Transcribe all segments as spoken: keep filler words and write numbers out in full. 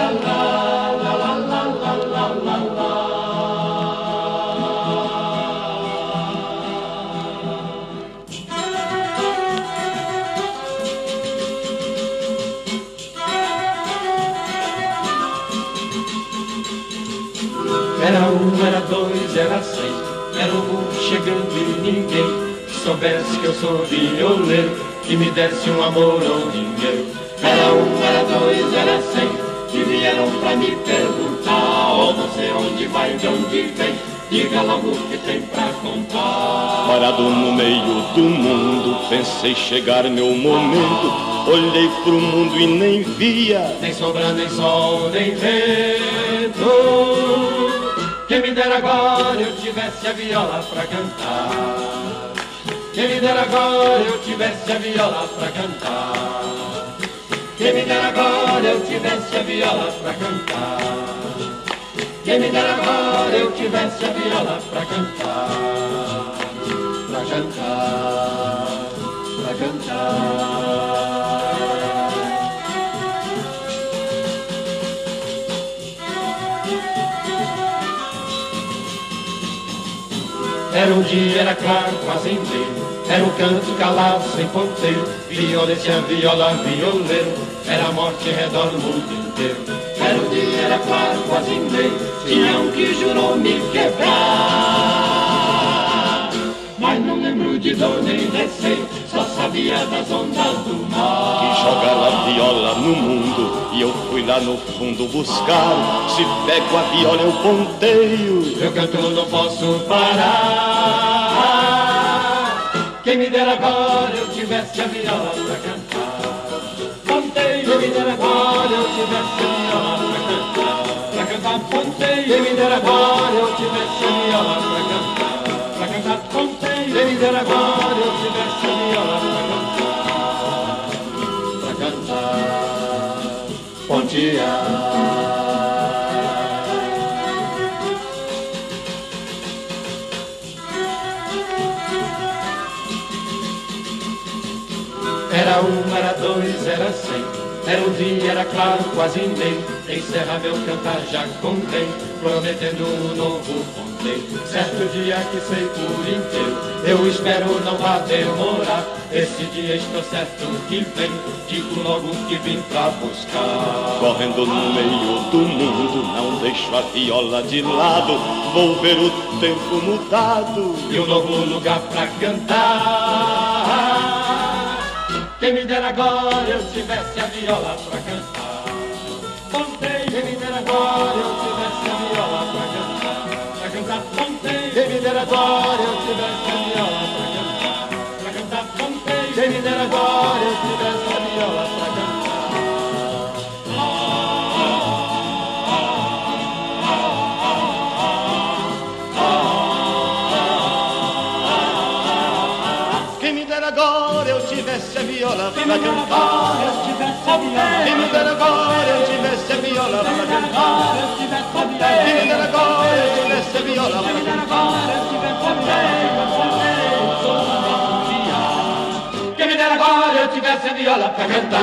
Era um, era dois, era seis, era o mundo chegando e ninguém que soubesse que eu sou violeiro, que me desse um amor ou dinheiro. Era um, era dois, era seis, que vieram pra me perguntar, oh, você onde vai, de onde vem, diga logo o que tem pra contar. Parado no meio do mundo, pensei chegar meu momento, olhei pro mundo e nem via nem sombra, nem sol, nem vento. Quem me dera agora eu tivesse a viola pra cantar. Quem me dera agora eu tivesse a viola pra cantar. Quem me dera agora eu tivesse a viola pra cantar. Quem me dera agora eu tivesse a viola pra cantar. Pra cantar, pra cantar. Era um dia, era claro, quase inteiro, era um canto calado, sem ponteiro, violência, viola, violeiro, era a morte em redor do mundo inteiro. Era um dia, era claro, quase inteiro, tinha um que jurou me quebrar, mas não lembro de dor nem receio, só sabia das ondas do mar. Que jogaram a viola no mundo e eu fui lá no fundo buscar. Se pego a viola eu ponteio, eu canto, não posso parar. Quem me dera agora eu tivesse a viola pra cantar. Ponteio, quem me dera agora eu tivesse a viola pra cantar. Pra cantar ponteio, quem me dera agora eu tivesse a viola pra cantar. Pra cantar ponteio, quem me dera agora eu tivesse a viola pra cantar. Pra cantar pontear. Era um, era dois, era cem, era um dia, era claro, quase nem. Encerrar meu cantar já contei, prometendo um novo ponteio. Certo dia que sei por inteiro, eu espero não vá demorar. Esse dia estou certo que vem, digo logo que vim pra buscar. Correndo no meio do mundo, não deixo a viola de lado, vou ver o tempo mudado e um novo lugar pra cantar. Quem me dera agora eu tivesse a viola pra cantar. Ponteio, quem me dera agora eu tivesse a viola pra cantar. Pra cantar ponteio, quem me dera agora eu tivesse a viola pra cantar. Pra cantar ponteio, quem me dera agora eu tivesse a viola pra cantar. Quem me dera agora eu tivesse a viola pra cantar. Quem me dera agora eu tivesse a viola pra cantar. Quem me dera agora eu tivesse a viola pra cantar. Quem me dera agora eu tivesse a viola pra cantar.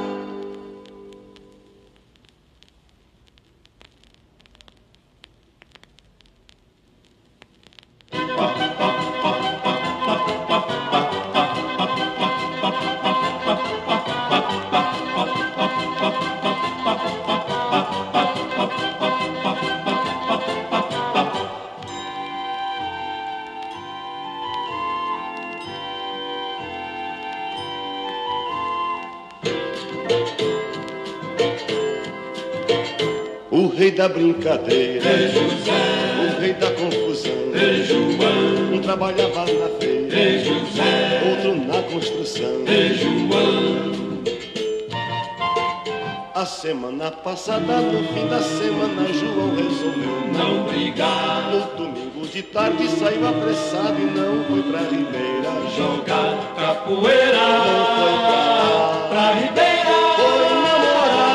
O rei da brincadeira, é José. O rei da confusão, é João. Um trabalhava na feira, é José. Outro na construção, é João. A semana passada, no fim da semana, João resolveu não brigar. No domingo de tarde saiu apressado e não foi pra Ribeira jogar capoeira. Não foi pra lá, pra Ribeira. Foi namorar.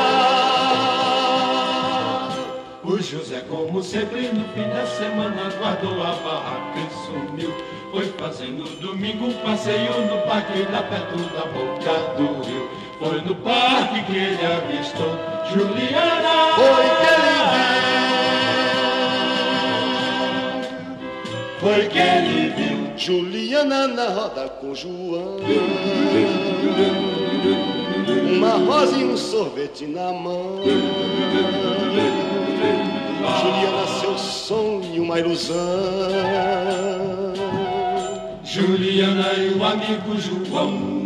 O José, como sempre, no fim da semana guardou a barraca e sumiu. foi fazendo domingo um passeio no parque lá perto da boca do rio. Foi no parque que ele avistou Juliana. Foi que ele viu, foi que ele viu Juliana na roda com João, uma rosa e um sorvete na mão. Juliana, seu sonho, uma ilusão. Juliana e o amigo João.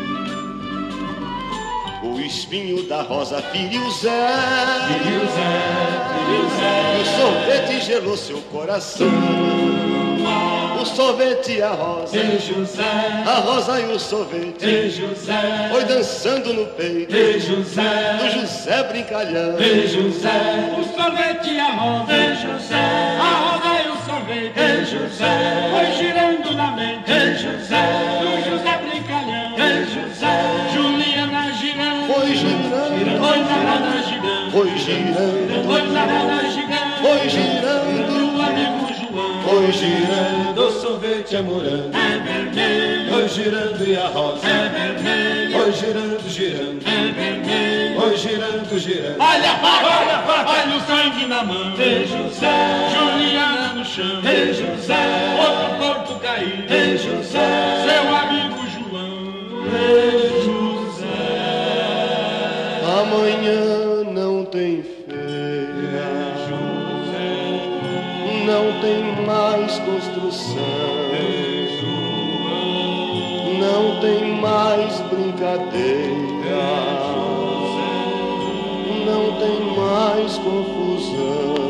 O espinho da rosa feriu Zé, feriu Zé, feriu Zé. E o sorvete gelou seu coração. O sorvete e a rosa, e José, a rosa e o sorvete, e José, foi dançando no peito, e José, do José brincalhão, e José, o sorvete e a rosa, e José, a rosa e o sorvete, e José, foi girando na mente, e José, do José brincalhão, e José, Juliana girando, foi girando, foi na roda gigante, foi girando, foi na roda gigante, foi girando, o amigo João, foi girando, o sorvete é morango, é vermelho, foi girando e a rosa é vermelho, foi girando, girando, é vermelho, foi girando, girando. Olha a faca, olha a faca, olha o sangue na mão, e José, Juliana no chão, e José, outro corpo caído, e José, seu amigo João, e José. Amanhã não tem feira, não tem mais construção, não tem mais brincadeira, não tem mais confusão.